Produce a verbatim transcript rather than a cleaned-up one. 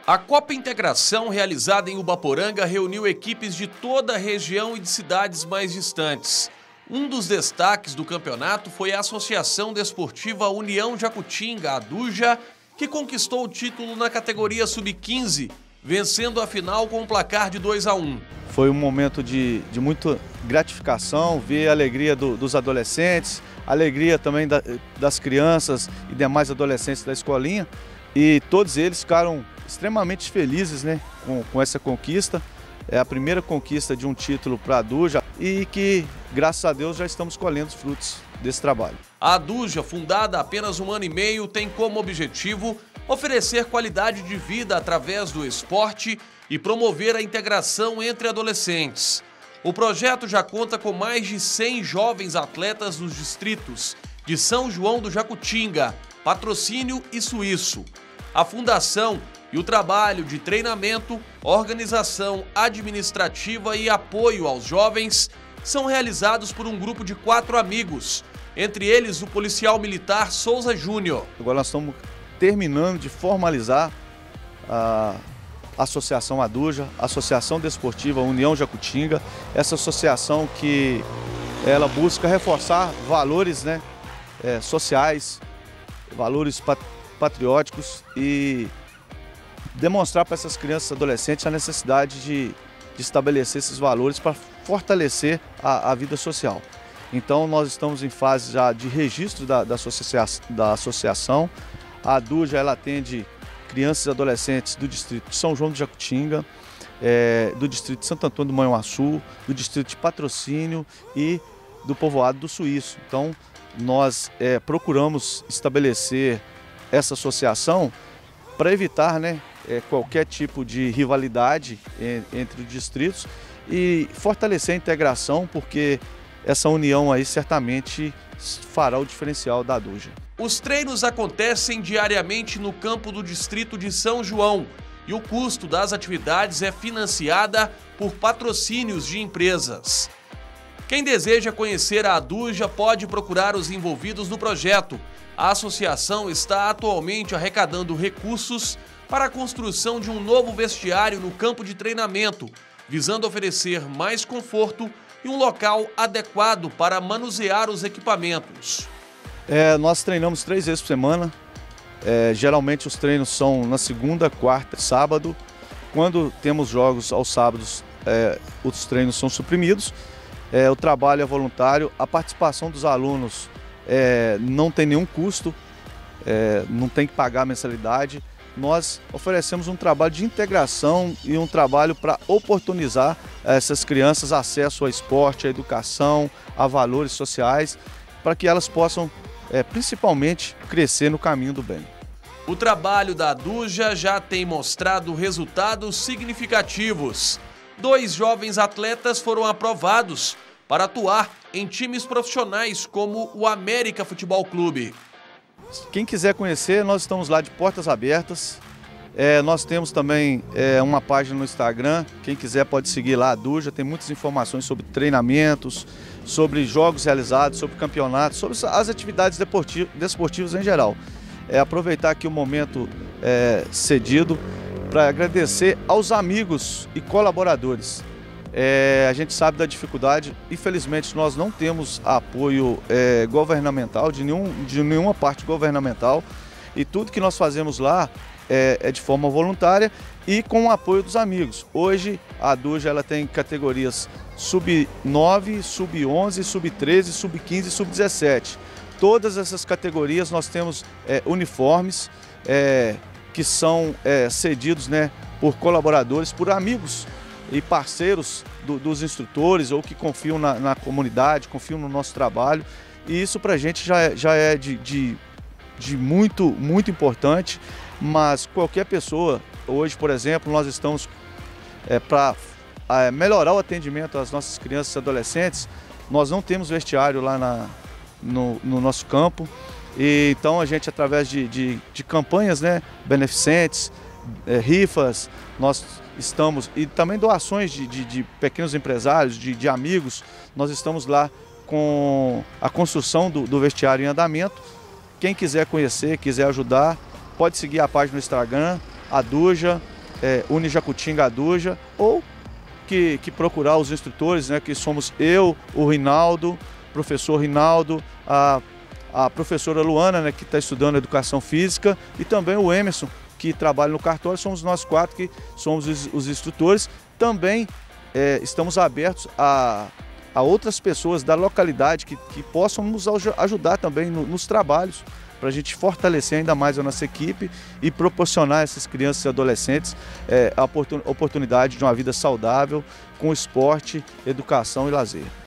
A Copa Integração, realizada em Ubaporanga, reuniu equipes de toda a região e de cidades mais distantes. Um dos destaques do campeonato foi a Associação Desportiva União Jacutinga, a DUJA, que conquistou o título na categoria sub quinze, vencendo a final com um placar de dois a um. Foi um momento de, de muita gratificação, ver a alegria do, dos adolescentes, a alegria também da, das crianças e demais adolescentes da escolinha. E todos eles ficaram extremamente felizes, né, com, com essa conquista. É a primeira conquista de um título para a DUJA e que, graças a Deus, já estamos colhendo os frutos desse trabalho. A DUJA, fundada há apenas um ano e meio, tem como objetivo oferecer qualidade de vida através do esporte e promover a integração entre adolescentes. O projeto já conta com mais de cem jovens atletas dos distritos de São João do Jacutinga, Patrocínio e Suíço. A fundação e o trabalho de treinamento, organização administrativa e apoio aos jovens são realizados por um grupo de quatro amigos, entre eles o policial militar Souza Júnior. Agora nós estamos terminando de formalizar a Associação ADUJA, Associação Desportiva União Jacutinga, essa associação que ela busca reforçar valores, né, é, sociais, valores pat patrióticos e demonstrar para essas crianças e adolescentes a necessidade de, de estabelecer esses valores para fortalecer a, a vida social. Então nós estamos em fase já de registro da, da, associa da associação. A DUJA ela atende crianças e adolescentes do distrito de São João do Jacutinga, é, do distrito de Santo Antônio do Manhuaçu, do distrito de Patrocínio e do povoado do Suíço. Então nós é, procuramos estabelecer essa associação para evitar, né, é, qualquer tipo de rivalidade em, entre os distritos e fortalecer a integração, porque essa união aí certamente fará o diferencial da DUJA. Os treinos acontecem diariamente no campo do distrito de São João e o custo das atividades é financiada por patrocínios de empresas. Quem deseja conhecer a DUJA pode procurar os envolvidos no projeto. A associação está atualmente arrecadando recursos para a construção de um novo vestiário no campo de treinamento, visando oferecer mais conforto e um local adequado para manusear os equipamentos. É, nós treinamos três vezes por semana. É, geralmente os treinos são na segunda, quarta e sábado. Quando temos jogos aos sábados, é, os treinos são suprimidos. É, o trabalho é voluntário, a participação dos alunos é, não tem nenhum custo, é, não tem que pagar mensalidade. Nós oferecemos um trabalho de integração e um trabalho para oportunizar essas crianças acesso ao esporte, à educação, a valores sociais, para que elas possam, é, principalmente, crescer no caminho do bem. O trabalho da DUJA já tem mostrado resultados significativos. Dois jovens atletas foram aprovados para atuar em times profissionais como o América Futebol Clube. Quem quiser conhecer, nós estamos lá de portas abertas. É, nós temos também é, uma página no Instagram, quem quiser pode seguir lá, a DUJA, tem muitas informações sobre treinamentos, sobre jogos realizados, sobre campeonatos, sobre as atividades desportivas em geral. É, aproveitar aqui o momento é, cedido para agradecer aos amigos e colaboradores. É, a gente sabe da dificuldade, infelizmente nós não temos apoio é, governamental, de, nenhum, de nenhuma parte governamental, e tudo que nós fazemos lá é, é de forma voluntária e com o apoio dos amigos. Hoje a DUJA ela tem categorias sub nove, sub onze, sub treze, sub quinze e sub dezessete. Todas essas categorias nós temos é, uniformes é, que são é, cedidos, né, por colaboradores, por amigos e parceiros do, dos instrutores ou que confiam na, na comunidade, confiam no nosso trabalho, e isso para a gente já é, já é de, de, de muito, muito importante. Mas qualquer pessoa, hoje por exemplo, nós estamos é, para é, melhorar o atendimento às nossas crianças e adolescentes. Nós não temos vestiário lá na, no, no nosso campo, e então a gente, através de, de, de campanhas, né, beneficentes, é, rifas, nós estamos, e também doações de, de, de pequenos empresários, de, de amigos, nós estamos lá com a construção do, do vestiário em andamento. Quem quiser conhecer, quiser ajudar, pode seguir a página no Instagram, a DUJA, é, Unijacutinga Aduja, ou que, que procurar os instrutores, né, que somos eu, o Rinaldo, professor Rinaldo, a, a professora Luana, né, que está estudando Educação Física, e também o Emerson, que trabalha no cartório. Somos nós quatro que somos os, os instrutores. Também é, estamos abertos a, a outras pessoas da localidade que, que possam nos ajudar também no, nos trabalhos, para a gente fortalecer ainda mais a nossa equipe e proporcionar a essas crianças e adolescentes é, a oportunidade de uma vida saudável, com esporte, educação e lazer.